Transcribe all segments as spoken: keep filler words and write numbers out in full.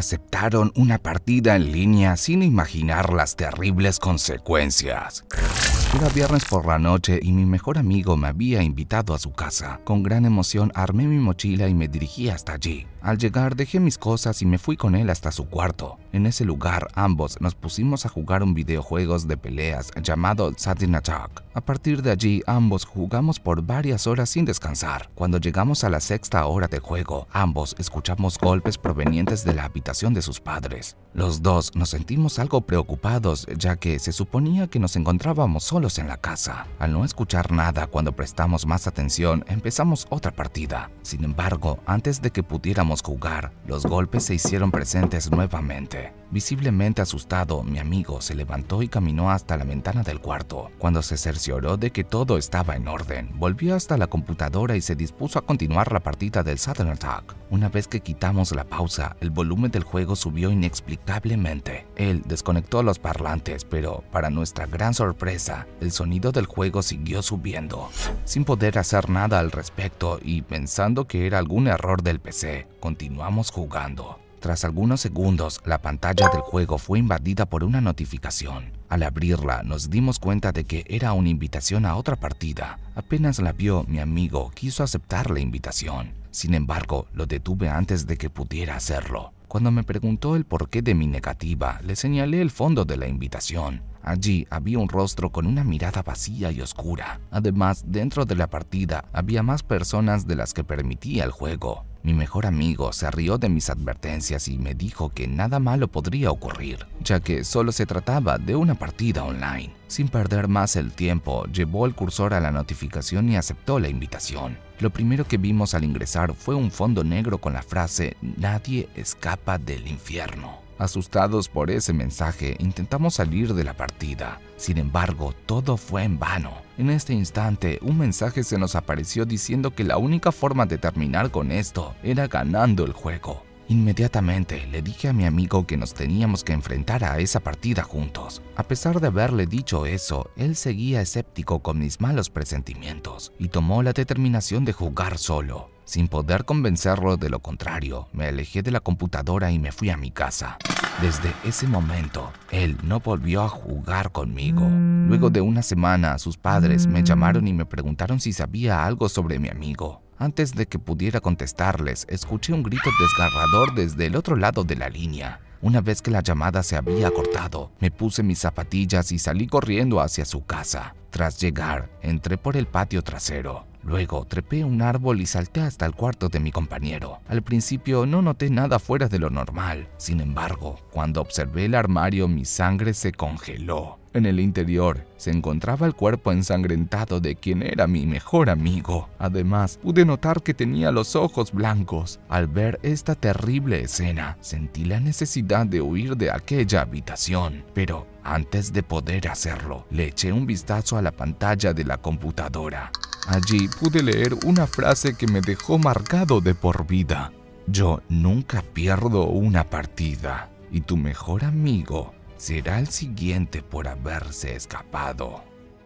aceptaron una partida en línea sin imaginar las terribles consecuencias. Era viernes por la noche y mi mejor amigo me había invitado a su casa. Con gran emoción armé mi mochila y me dirigí hasta allí. Al llegar dejé mis cosas y me fui con él hasta su cuarto. En ese lugar ambos nos pusimos a jugar un videojuegos de peleas llamado Sudden Attack. A partir de allí ambos jugamos por varias horas sin descansar. Cuando llegamos a la sexta hora de juego, ambos escuchamos golpes provenientes de la habitación de sus padres. Los dos nos sentimos algo preocupados, ya que se suponía que nos encontrábamos solos en la casa. Al no escuchar nada cuando prestamos más atención, empezamos otra partida. Sin embargo, antes de que pudiéramos jugar, los golpes se hicieron presentes nuevamente. Visiblemente asustado, mi amigo se levantó y caminó hasta la ventana del cuarto. Cuando se cercioró de que todo estaba en orden, volvió hasta la computadora y se dispuso a continuar la partida del Sudden Attack. Una vez que quitamos la pausa, el volumen del juego subió inexplicablemente. Él desconectó los parlantes, pero para nuestra gran sorpresa, el sonido del juego siguió subiendo. Sin poder hacer nada al respecto y pensando que era algún error del P C, continuamos jugando. Tras algunos segundos, la pantalla del juego fue invadida por una notificación. Al abrirla, nos dimos cuenta de que era una invitación a otra partida. Apenas la vio, mi amigo quiso aceptar la invitación. Sin embargo, lo detuve antes de que pudiera hacerlo. Cuando me preguntó el porqué de mi negativa, le señalé el fondo de la invitación. Allí había un rostro con una mirada vacía y oscura. Además, dentro de la partida había más personas de las que permitía el juego. Mi mejor amigo se rió de mis advertencias y me dijo que nada malo podría ocurrir, ya que solo se trataba de una partida online. Sin perder más el tiempo, llevó el cursor a la notificación y aceptó la invitación. Lo primero que vimos al ingresar fue un fondo negro con la frase "Nadie escapa del infierno". Asustados por ese mensaje, intentamos salir de la partida. Sin embargo, todo fue en vano. En este instante, un mensaje se nos apareció diciendo que la única forma de terminar con esto era ganando el juego. Inmediatamente le dije a mi amigo que nos teníamos que enfrentar a esa partida juntos. A pesar de haberle dicho eso, él seguía escéptico con mis malos presentimientos y tomó la determinación de jugar solo. Sin poder convencerlo de lo contrario, me alejé de la computadora y me fui a mi casa. Desde ese momento, él no volvió a jugar conmigo. Luego de una semana, sus padres me llamaron y me preguntaron si sabía algo sobre mi amigo. Antes de que pudiera contestarles, escuché un grito desgarrador desde el otro lado de la línea. Una vez que la llamada se había cortado, me puse mis zapatillas y salí corriendo hacia su casa. Tras llegar, entré por el patio trasero. Luego trepé un árbol y salté hasta el cuarto de mi compañero. Al principio no noté nada fuera de lo normal. Sin embargo, cuando observé el armario, mi sangre se congeló. En el interior se encontraba el cuerpo ensangrentado de quien era mi mejor amigo. Además, pude notar que tenía los ojos blancos. Al ver esta terrible escena, sentí la necesidad de huir de aquella habitación. Pero antes de poder hacerlo, le eché un vistazo a la pantalla de la computadora. Allí pude leer una frase que me dejó marcado de por vida. Yo nunca pierdo una partida y tu mejor amigo será el siguiente por haberse escapado.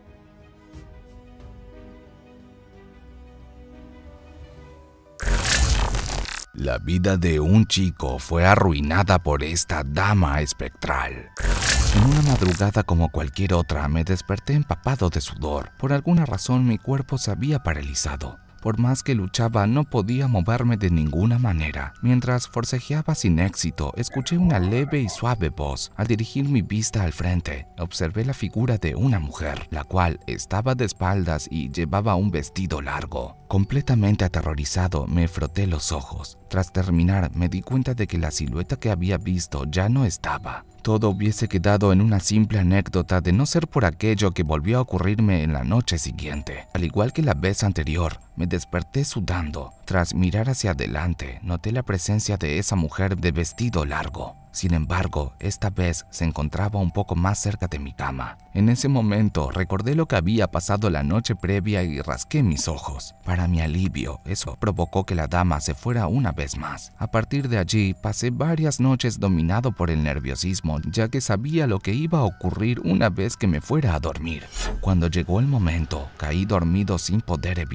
La vida de un chico fue arruinada por esta dama espectral. En una madrugada como cualquier otra, me desperté empapado de sudor. Por alguna razón, mi cuerpo se había paralizado. Por más que luchaba, no podía moverme de ninguna manera. Mientras forcejeaba sin éxito, escuché una leve y suave voz. Al dirigir mi vista al frente, observé la figura de una mujer, la cual estaba de espaldas y llevaba un vestido largo. Completamente aterrorizado, me froté los ojos. Tras terminar, me di cuenta de que la silueta que había visto ya no estaba. Todo hubiese quedado en una simple anécdota de no ser por aquello que volvió a ocurrirme en la noche siguiente. Al igual que la vez anterior, me desperté sudando. Tras mirar hacia adelante, noté la presencia de esa mujer de vestido largo. Sin embargo, esta vez se encontraba un poco más cerca de mi cama. En ese momento, recordé lo que había pasado la noche previa y rasqué mis ojos. Para mi alivio, eso provocó que la dama se fuera una vez más. A partir de allí, pasé varias noches dominado por el nerviosismo, ya que sabía lo que iba a ocurrir una vez que me fuera a dormir. Cuando llegó el momento, caí dormido sin poder evitarlo.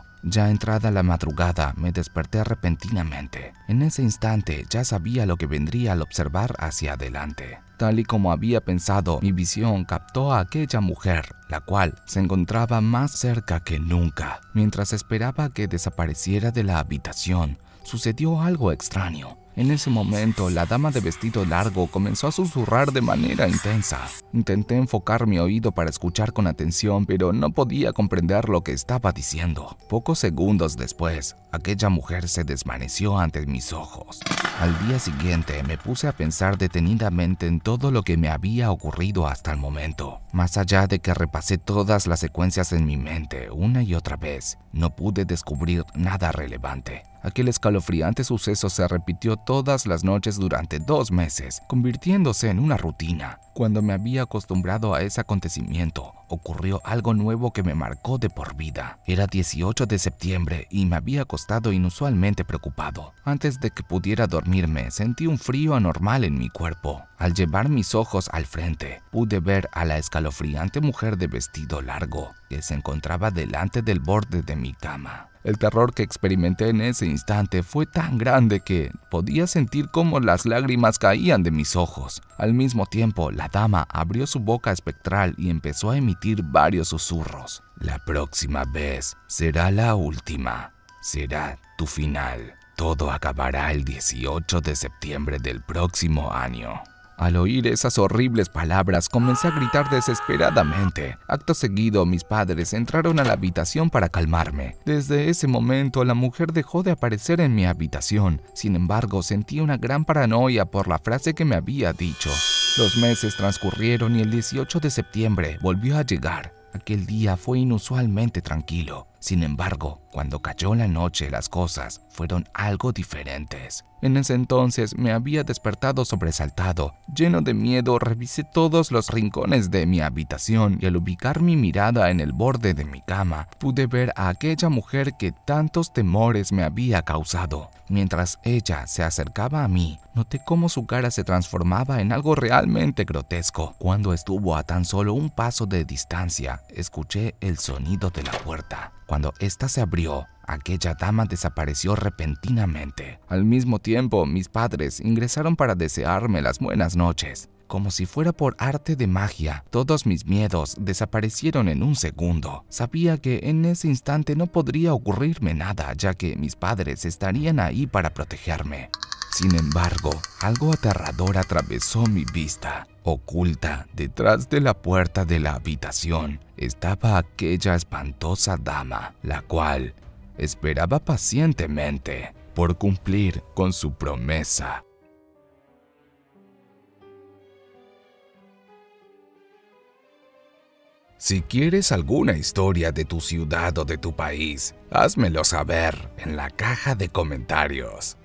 suelo. Ya entrada la madrugada, me desperté repentinamente. En ese instante ya sabía lo que vendría al observar hacia adelante. Tal y como había pensado, mi visión captó a aquella mujer, la cual se encontraba más cerca que nunca. Mientras esperaba que desapareciera de la habitación, sucedió algo extraño. En ese momento, la dama de vestido largo comenzó a susurrar de manera intensa. Intenté enfocar mi oído para escuchar con atención, pero no podía comprender lo que estaba diciendo. Pocos segundos después, aquella mujer se desvaneció ante mis ojos. Al día siguiente, me puse a pensar detenidamente en todo lo que me había ocurrido hasta el momento. Más allá de que repasé todas las secuencias en mi mente una y otra vez, no pude descubrir nada relevante. Aquel escalofriante suceso se repitió todas las noches durante dos meses, convirtiéndose en una rutina. Cuando me había acostumbrado a ese acontecimiento, ocurrió algo nuevo que me marcó de por vida. Era dieciocho de septiembre y me había acostado inusualmente preocupado. Antes de que pudiera dormirme, sentí un frío anormal en mi cuerpo. Al llevar mis ojos al frente, pude ver a la escalofriante mujer de vestido largo que se encontraba delante del borde de mi cama. El terror que experimenté en ese instante fue tan grande que podía sentir cómo las lágrimas caían de mis ojos. Al mismo tiempo, la dama abrió su boca espectral y empezó a emitir varios susurros. La próxima vez será la última. Será tu final. Todo acabará el dieciocho de septiembre del próximo año. Al oír esas horribles palabras, comencé a gritar desesperadamente. Acto seguido, mis padres entraron a la habitación para calmarme. Desde ese momento, la mujer dejó de aparecer en mi habitación. Sin embargo, sentí una gran paranoia por la frase que me había dicho. Los meses transcurrieron y el dieciocho de septiembre volvió a llegar. Aquel día fue inusualmente tranquilo. Sin embargo, cuando cayó la noche, las cosas fueron algo diferentes. En ese entonces me había despertado sobresaltado. Lleno de miedo, revisé todos los rincones de mi habitación y al ubicar mi mirada en el borde de mi cama, pude ver a aquella mujer que tantos temores me había causado. Mientras ella se acercaba a mí, noté cómo su cara se transformaba en algo realmente grotesco. Cuando estuvo a tan solo un paso de distancia, escuché el sonido de la puerta. Cuando ésta se abrió, aquella dama desapareció repentinamente. Al mismo tiempo, mis padres ingresaron para desearme las buenas noches. Como si fuera por arte de magia, todos mis miedos desaparecieron en un segundo. Sabía que en ese instante no podría ocurrirme nada, ya que mis padres estarían ahí para protegerme. Sin embargo, algo aterrador atravesó mi vista. Oculta detrás de la puerta de la habitación estaba aquella espantosa dama, la cual esperaba pacientemente por cumplir con su promesa. Si quieres alguna historia de tu ciudad o de tu país, házmelo saber en la caja de comentarios.